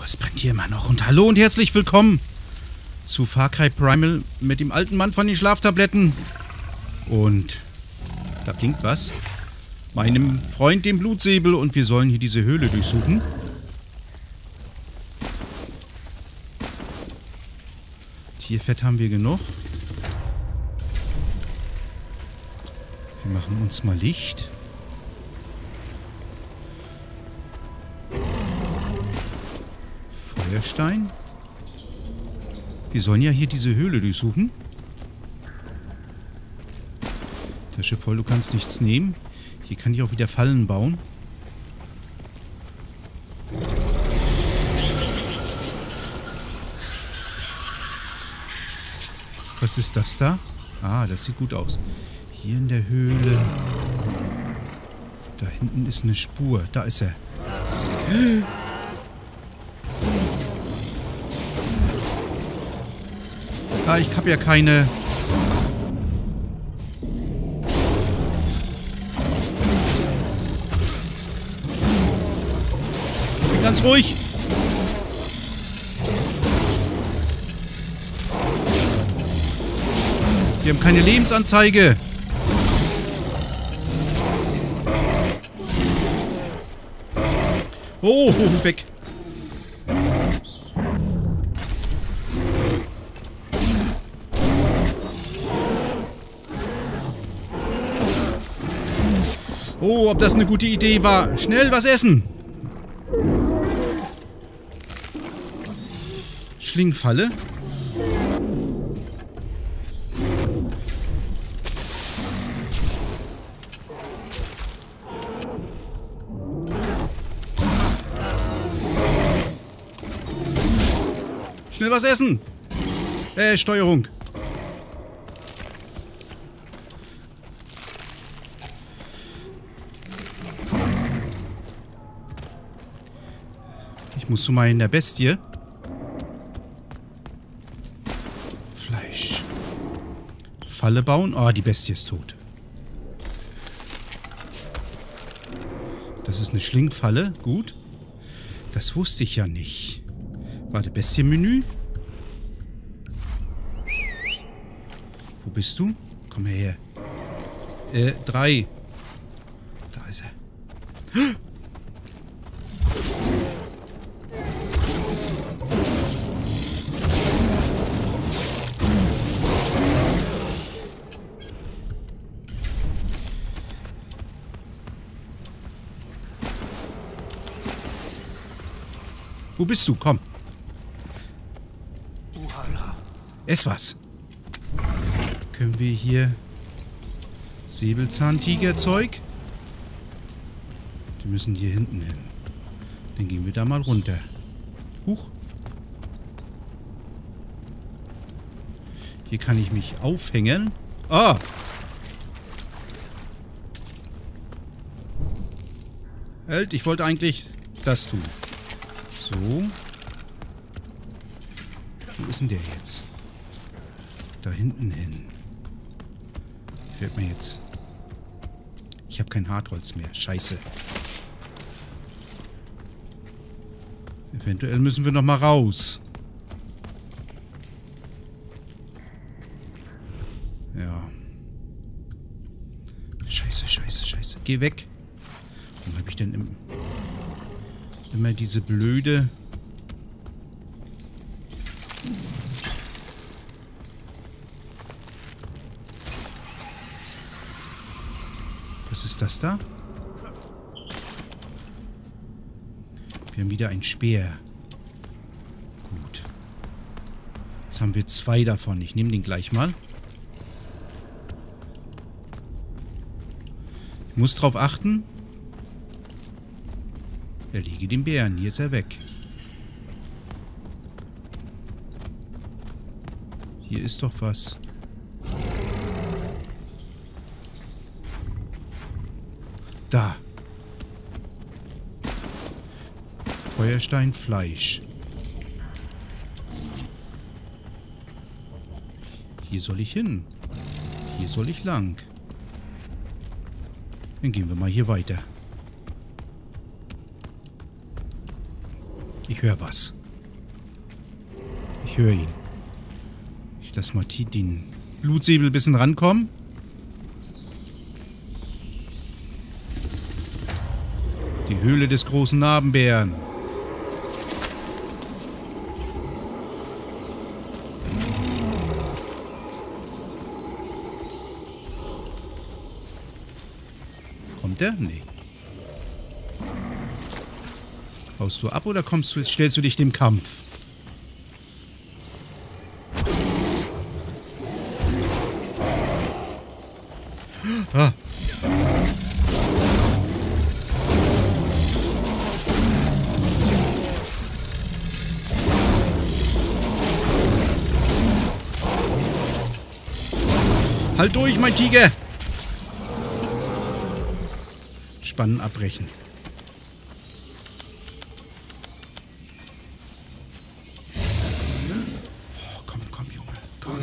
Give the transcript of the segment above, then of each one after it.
es brennt hier immer noch. Und hallo und herzlich willkommen zu Far Cry Primal mit dem alten Mann von den Schlaftabletten. Und da blinkt was. Meinem Freund, dem Blutsäbel. Und wir sollen hier diese Höhle durchsuchen. Tierfett haben wir genug. Wir machen uns mal Licht. Feuerstein. Wir sollen ja hier diese Höhle durchsuchen. Tasche voll, du kannst nichts nehmen. Hier kann ich auch wieder Fallen bauen. Was ist das da? Ah, das sieht gut aus. Hier in der Höhle. Da hinten ist eine Spur. Da ist er. Ah, ich habe ja keine... Ganz ruhig. Wir haben keine Lebensanzeige. Oh, weg. Oh, ob das eine gute Idee war. Schnell was essen. Schlingfalle. Schnell was essen. Steuerung. Ich muss zu meiner Bestie. Fleisch. Falle bauen. Oh, die Bestie ist tot. Das ist eine Schlingfalle. Gut. Das wusste ich ja nicht. Warte, Bestienmenü. Wo bist du? Komm her. 3. Da ist er. Wo bist du? Komm. Ess was. Können wir hier Säbelzahntigerzeug? Die müssen hier hinten hin. Dann gehen wir da mal runter. Huch. Hier kann ich mich aufhängen. Ah! Halt, ich wollte eigentlich das tun. So. Wo ist denn der jetzt? Da hinten hin. Fällt mir jetzt... Ich habe kein Hartholz mehr. Scheiße. Eventuell müssen wir noch mal raus. Ja. Scheiße, scheiße, scheiße. Geh weg. Warum habe ich denn immer diese blöde... Was ist das da? Wir haben wieder einen Speer. Gut. Jetzt haben wir 2 davon. Ich nehme den gleich mal. Ich muss drauf achten. Erlege den Bären. Hier ist er weg. Hier ist doch was. Da. Feuerstein, Fleisch. Hier soll ich hin. Hier soll ich lang. Dann gehen wir mal hier weiter. Ich höre was. Ich höre ihn. Ich lasse mal den Blutsäbel ein bisschen rankommen. Die Höhle des großen Narbenbären. Kommt der? Nee. Haust du ab oder stellst du dich dem Kampf? Ah. Halt durch, mein Tiger! Spannen abbrechen. Oh, komm, komm, Junge. Komm.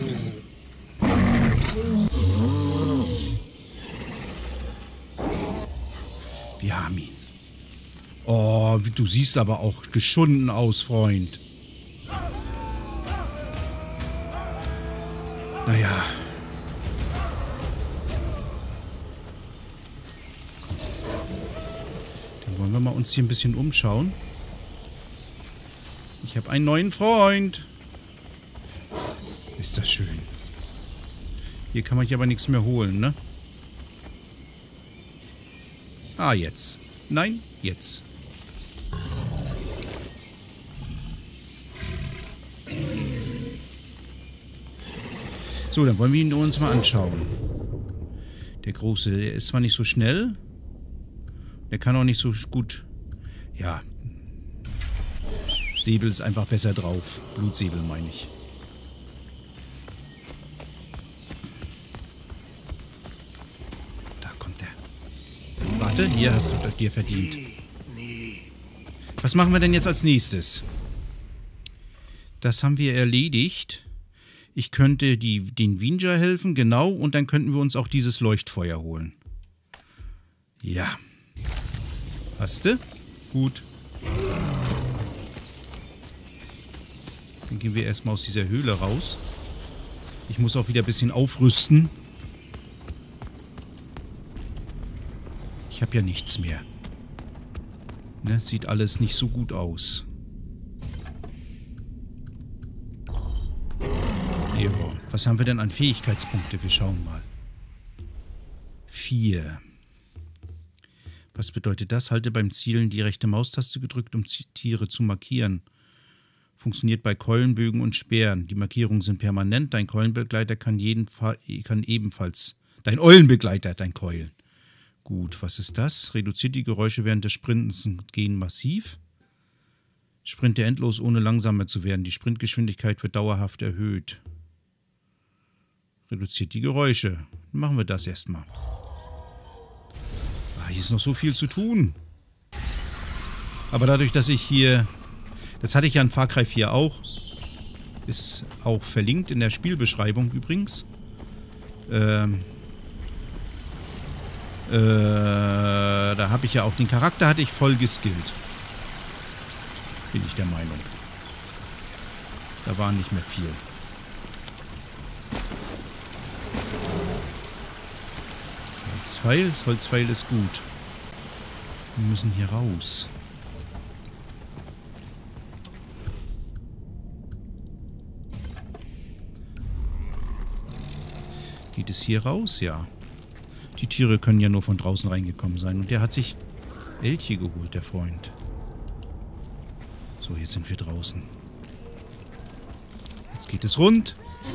Wir haben ihn. Oh, du siehst aber auch geschunden aus, Freund. Naja. Dann wollen wir mal uns hier ein bisschen umschauen. Ich habe einen neuen Freund. Ist das schön. Hier kann man sich aber nichts mehr holen, ne? Ah, jetzt. Nein, jetzt. So, dann wollen wir ihn uns mal anschauen. Der Große, der ist zwar nicht so schnell. Der kann auch nicht so gut... Ja. Säbel ist einfach besser drauf. Blutsäbel meine ich. Da kommt er. Warte, hier hast du dir verdient. Was machen wir denn jetzt als nächstes? Das haben wir erledigt. Ich könnte den Vinger helfen, genau. Und dann könnten wir uns auch dieses Leuchtfeuer holen. Ja. Hast du? Gut. Dann gehen wir erstmal aus dieser Höhle raus. Ich muss auch wieder ein bisschen aufrüsten. Ich habe ja nichts mehr. Ne? Sieht alles nicht so gut aus. Jo. Was haben wir denn an Fähigkeitspunkte? Wir schauen mal. 4. Was bedeutet das? Halte beim Zielen die rechte Maustaste gedrückt, um Tiere zu markieren. Funktioniert bei Keulenbögen und Speeren. Die Markierungen sind permanent. Dein Keulenbegleiter kann ebenfalls... Dein Eulenbegleiter, dein Keulen. Gut, was ist das? Reduziert die Geräusche während des Sprintens und gehen massiv. Sprinte endlos, ohne langsamer zu werden. Die Sprintgeschwindigkeit wird dauerhaft erhöht. Reduziert die Geräusche. Machen wir das erstmal. Ah, hier ist noch so viel zu tun. Aber dadurch, dass ich hier... Das hatte ich ja in Far Cry 4 auch. Ist auch verlinkt in der Spielbeschreibung übrigens. Da habe ich ja auch den Charakter hatte ich voll geskillt. Bin ich der Meinung. Da war nicht mehr viel. Holzpfeil ist gut. Wir müssen hier raus. Geht es hier raus? Ja. Die Tiere können ja nur von draußen reingekommen sein. Und der hat sich Elche geholt, der Freund. So, jetzt sind wir draußen. Jetzt geht es rund.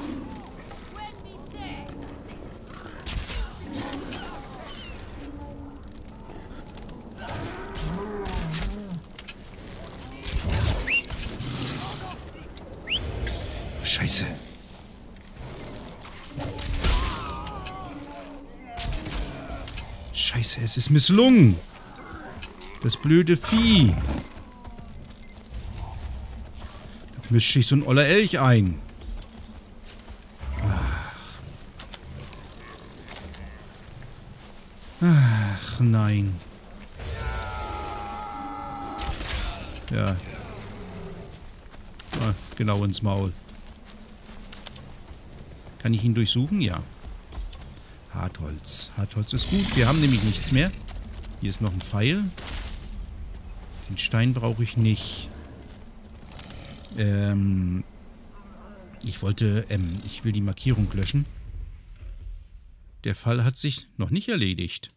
Scheiße. Scheiße, es ist misslungen. Das blöde Vieh. Da mischt sich so ein oller Elch ein. Ach, nein. Ja. Genau ins Maul. Kann ich ihn durchsuchen? Ja. Hartholz. Hartholz ist gut. Wir haben nämlich nichts mehr. Hier ist noch ein Pfeil. Den Stein brauche ich nicht. Ich will die Markierung löschen. Der Fall hat sich noch nicht erledigt.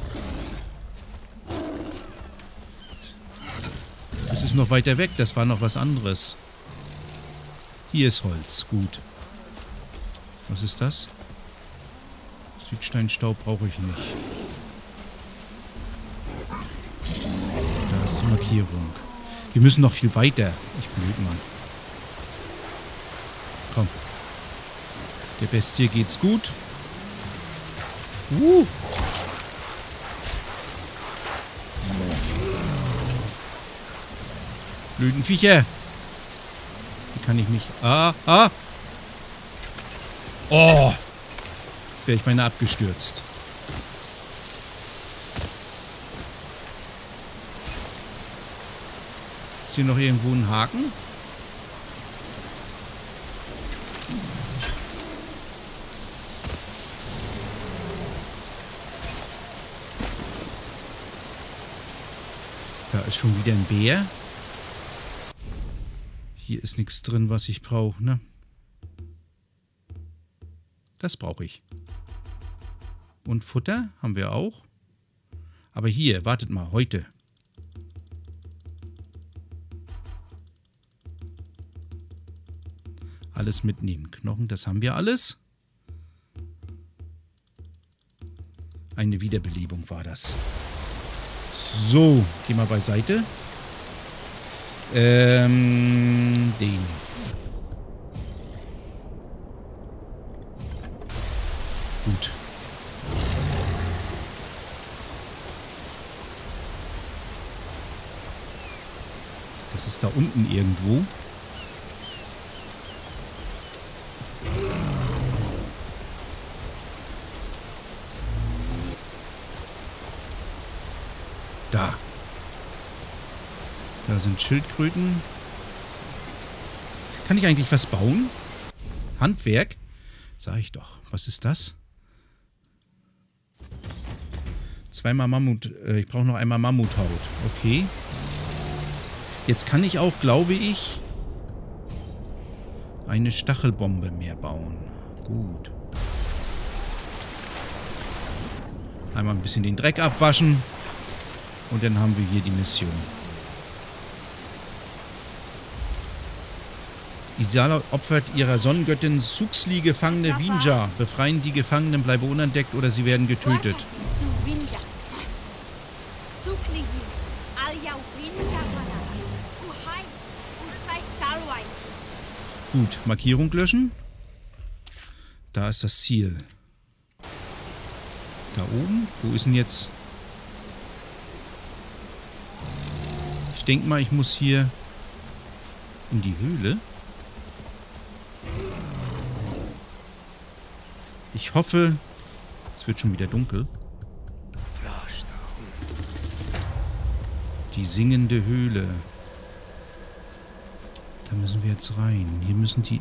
Das ist noch weiter weg. Das war noch was anderes. Hier ist Holz. Gut. Was ist das? Südsteinstaub brauche ich nicht. Da ist die Markierung. Wir müssen noch viel weiter. Ich blöd, Mann. Komm. Der Bestie geht's gut. Blöden Viecher. Wie kann ich mich... Oh! Jetzt wäre ich beinahe abgestürzt. Ist hier noch irgendwo ein Haken? Da ist schon wieder ein Bär. Hier ist nichts drin, was ich brauche, ne? Das brauche ich. Und Futter haben wir auch. Aber hier, wartet mal, heute. Alles mitnehmen. Knochen, das haben wir alles. Eine Wiederbelebung war das. So, geh mal beiseite. Den. Gut. Das ist da unten irgendwo. Da. Da sind Schildkröten. Kann ich eigentlich was bauen? Handwerk? Sag ich doch. Was ist das? Zweimal Mammut. Ich brauche noch einmal Mammuthaut. Okay. Jetzt kann ich auch, glaube ich, eine Stachelbombe mehr bauen. Gut. Einmal ein bisschen den Dreck abwaschen. Und dann haben wir hier die Mission. Isala opfert ihrer Sonnengöttin Suxli gefangene Winja. Befreien die Gefangenen, bleibe unentdeckt oder sie werden getötet. Gut, Markierung löschen. Da ist das Ziel. Da oben? Wo ist denn jetzt... Ich denke mal, ich muss hier in die Höhle. Ich hoffe, es wird schon wieder dunkel. Die singende Höhle. Da müssen wir jetzt rein. Hier müssen die...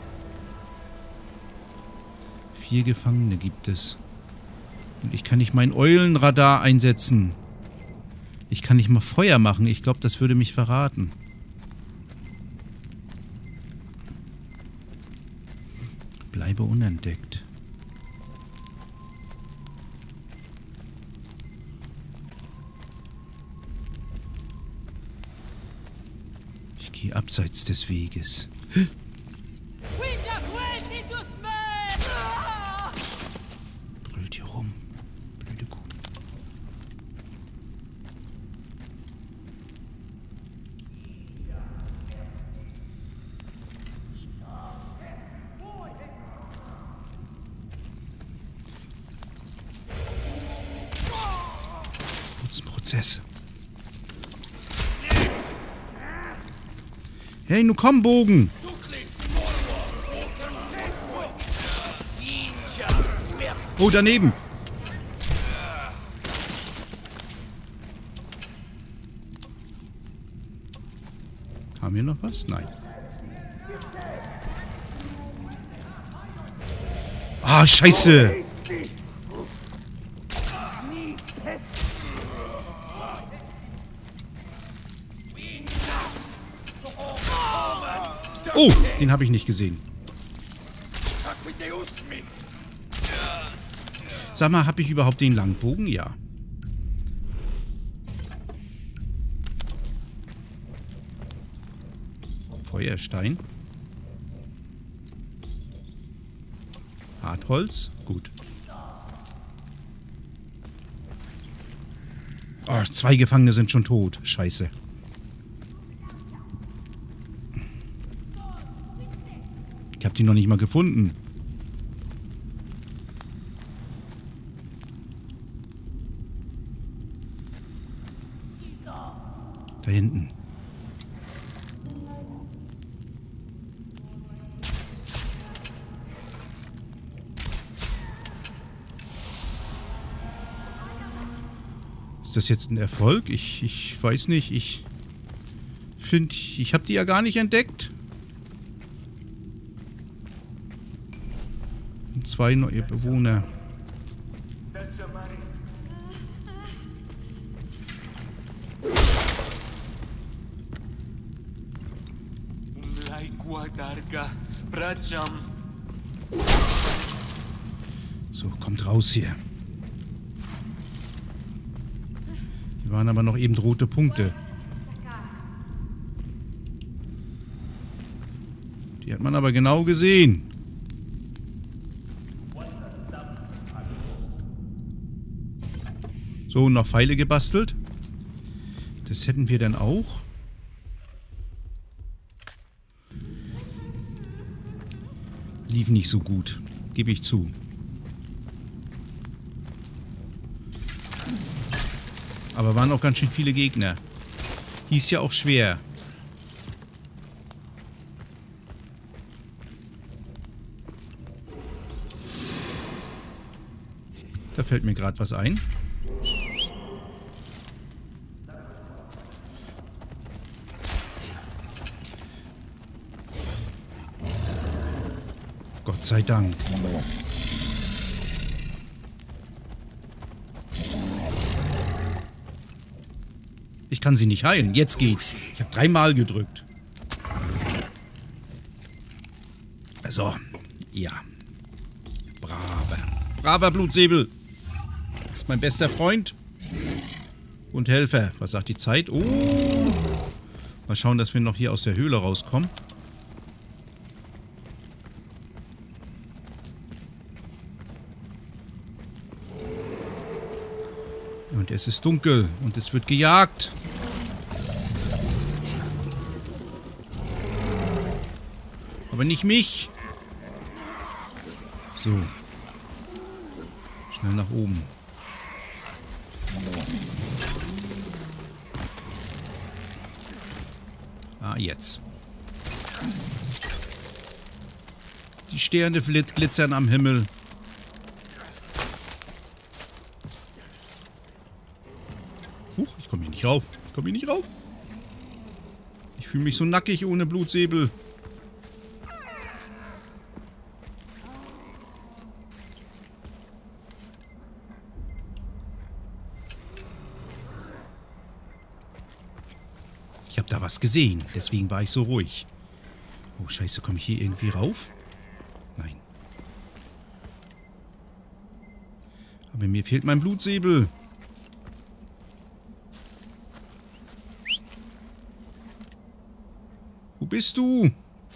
4 Gefangene gibt es. Und ich kann nicht mein Eulenradar einsetzen. Ich kann nicht mal Feuer machen. Ich glaube, das würde mich verraten. Bleibe unentdeckt. Ich gehe abseits des Weges. Brüllt hier rum. Blöde Kuh. Prozess. Hey, nu komm, Bogen! Oh, daneben! Haben wir noch was? Nein. Ah, scheiße. Oh, den habe ich nicht gesehen. Sag mal, habe ich überhaupt den Langbogen? Ja. Feuerstein. Hartholz. Gut. Oh, 2 Gefangene sind schon tot. Scheiße. Ich habe die noch nicht mal gefunden. Da hinten. Ist das jetzt ein Erfolg? Ich weiß nicht. Ich finde, ich habe die ja gar nicht entdeckt. 2 neue Bewohner. So, kommt raus hier. Die waren aber noch eben rote Punkte. Die hat man aber genau gesehen. So, noch Pfeile gebastelt. Das hätten wir dann auch. Lief nicht so gut, gebe ich zu. Aber waren auch ganz schön viele Gegner. Hieß ja auch schwer. Da fällt mir gerade was ein. Gott sei Dank. Ich kann sie nicht heilen. Jetzt geht's. Ich habe 3-mal gedrückt. Also, ja. Braver Blutsäbel. Ist mein bester Freund. Und Helfer. Was sagt die Zeit? Oh. Mal schauen, dass wir noch hier aus der Höhle rauskommen. Und es ist dunkel und es wird gejagt. Aber nicht mich. So. Schnell nach oben. Ah, jetzt. Die Sterne glitzern am Himmel. Huch, ich komme hier nicht rauf. Ich komme hier nicht rauf. Ich fühle mich so nackig ohne Blutsäbel. Ich habe da was gesehen. Deswegen war ich so ruhig. Oh, scheiße. Komme ich hier irgendwie rauf? Nein. Aber mir fehlt mein Blutsäbel. Wo bist du?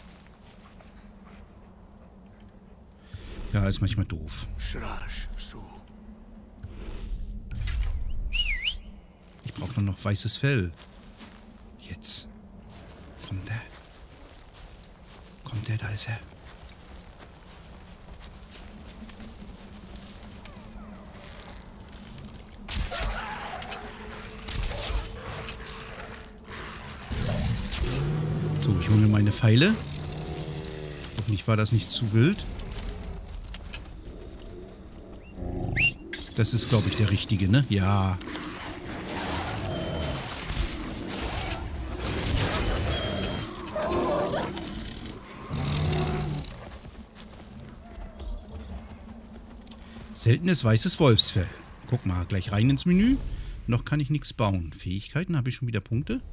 Ja, ist manchmal doof. Ich brauche nur noch weißes Fell. Jetzt. Kommt er? Kommt er? Da ist er. So, ich hole mir meine Pfeile. Hoffentlich war das nicht zu wild. Das ist, glaube ich, der richtige, ne? Ja. Seltenes weißes Wolfsfell. Guck mal, gleich rein ins Menü. Noch kann ich nichts bauen. Fähigkeiten, habe ich schon wieder Punkte?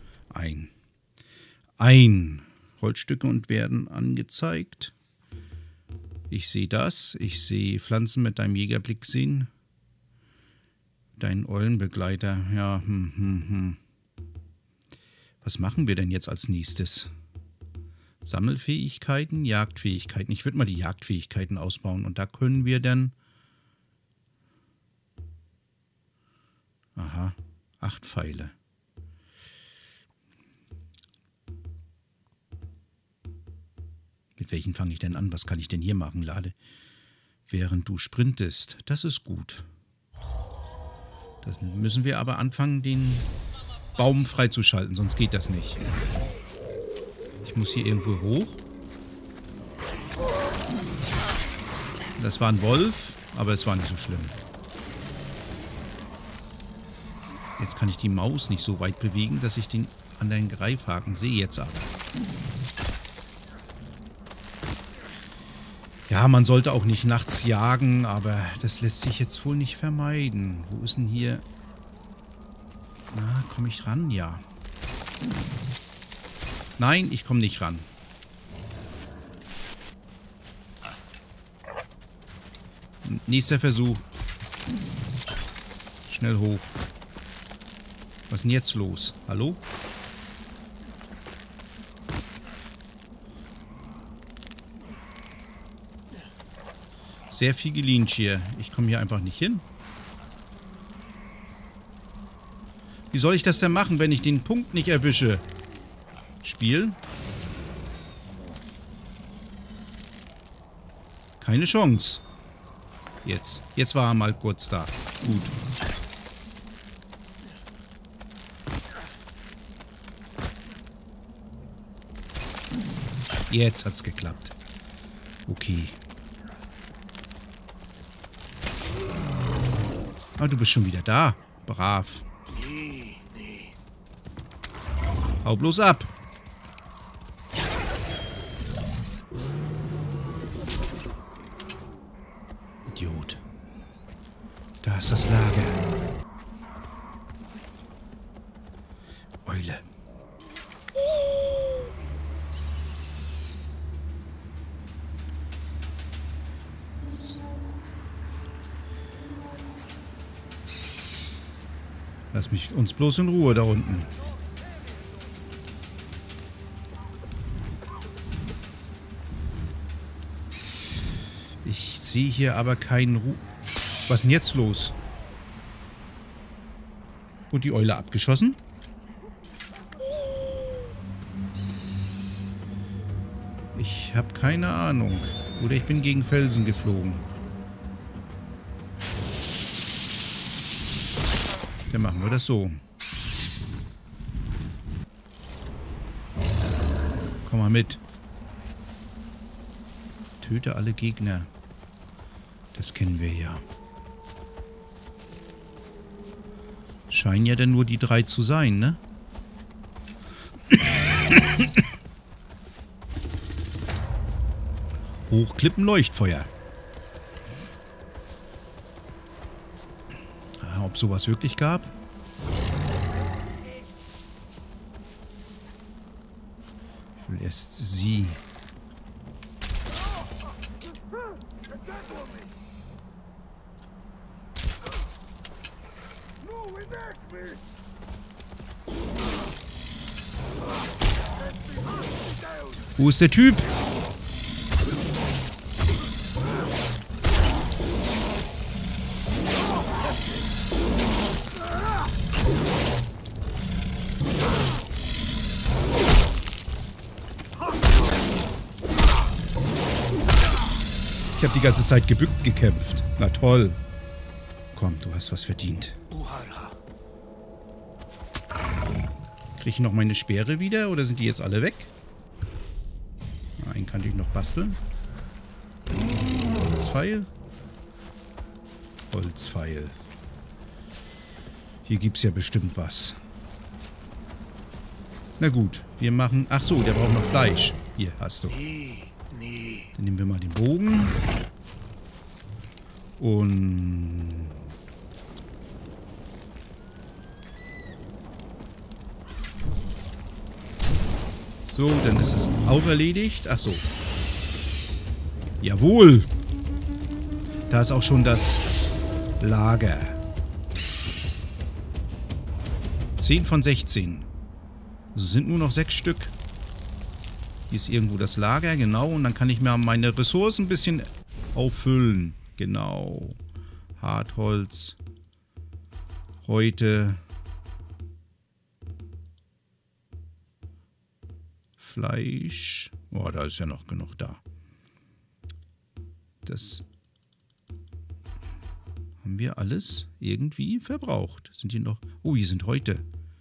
Ein. Holzstücke und werden angezeigt. Ich sehe das. Ich sehe Pflanzen mit deinem Jägerblick sehen. Dein Eulenbegleiter. Ja, Was machen wir denn jetzt als nächstes? Sammelfähigkeiten, Jagdfähigkeiten. Ich würde mal die Jagdfähigkeiten ausbauen. Und da können wir dann... Aha, 8 Pfeile. Mit welchen fange ich denn an? Was kann ich denn hier machen, Lade? Während du sprintest. Das ist gut. Das müssen wir aber anfangen, den Baum freizuschalten, sonst geht das nicht. Ich muss hier irgendwo hoch. Das war ein Wolf, aber es war nicht so schlimm. Jetzt kann ich die Maus nicht so weit bewegen, dass ich den anderen Greifhaken sehe. Jetzt aber. Ja, man sollte auch nicht nachts jagen, aber das lässt sich jetzt wohl nicht vermeiden. Wo ist denn hier... Na, komme ich ran? Ja. Nein, ich komme nicht ran. Nächster Versuch. Schnell hoch. Was ist denn jetzt los? Hallo? Sehr viel Gelinch hier. Ich komme hier einfach nicht hin. Wie soll ich das denn machen, wenn ich den Punkt nicht erwische? Spiel. Keine Chance. Jetzt. Jetzt war er mal kurz da. Gut. Jetzt hat's geklappt. Okay. Ah, du bist schon wieder da. Brav. Hau bloß ab. Idiot. Da ist das Lager. Eule. Lass uns bloß in Ruhe da unten. Ich sehe hier aber keinen Ruhe. Was ist denn jetzt los? Und die Eule abgeschossen? Ich habe keine Ahnung. Oder ich bin gegen Felsen geflogen. Dann machen wir das so. Komm mal mit. Töte alle Gegner. Das kennen wir ja. Scheinen ja dann nur die 3 zu sein, ne? Hochklippen Leuchtfeuer. Ob sowas wirklich gab? Lässt sie. Wo ist der Typ? Ich habe die ganze Zeit gebückt gekämpft. Na toll. Komm, du hast was verdient. Kriege ich noch meine Speere wieder oder sind die jetzt alle weg? Einen kann ich noch basteln. Holzpfeil. Holzpfeil. Hier gibt es ja bestimmt was. Na gut, wir machen... Ach so, der braucht noch Fleisch. Hier, hast du. Dann nehmen wir mal den Bogen. Und... So, dann ist es auch erledigt. Ach so. Jawohl. Da ist auch schon das Lager. 10 von 16. Also sind nur noch 6 Stück. Hier ist irgendwo das Lager, genau. Und dann kann ich mir meine Ressourcen ein bisschen auffüllen. Genau. Hartholz. Häute. Fleisch. Oh, da ist ja noch genug da. Das haben wir alles irgendwie verbraucht. Sind hier noch... Oh, hier sind Häute.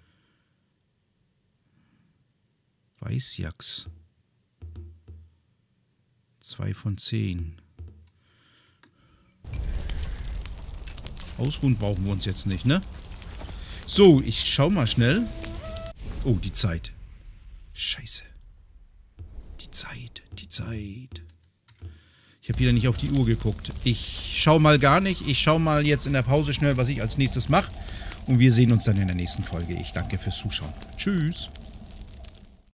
Weißjachs. 2 von 10. Ausruhen brauchen wir uns jetzt nicht, ne? So, ich schau mal schnell. Oh, die Zeit. Scheiße. Die Zeit. Ich habe wieder nicht auf die Uhr geguckt. Ich schau mal gar nicht. Ich schau mal jetzt in der Pause schnell, was ich als nächstes mache. Und wir sehen uns dann in der nächsten Folge. Ich danke fürs Zuschauen. Tschüss.